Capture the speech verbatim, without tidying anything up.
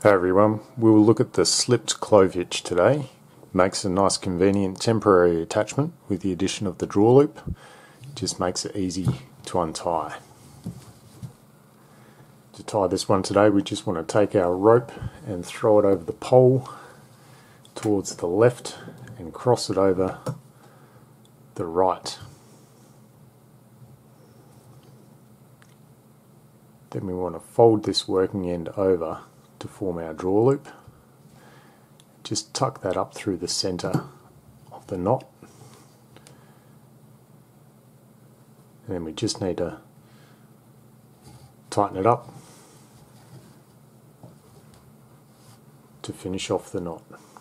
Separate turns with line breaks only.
Hey everyone, we will look at the slipped clove hitch today. Makes a nice convenient temporary attachment with the addition of the draw loop. Just makes it easy to untie. To tie this one today, we just want to take our rope and throw it over the pole towards the left and cross it over the right. Then we want to fold this working end over to form our draw loop. Just tuck that up through the center of the knot, and then we just need to tighten it up to finish off the knot.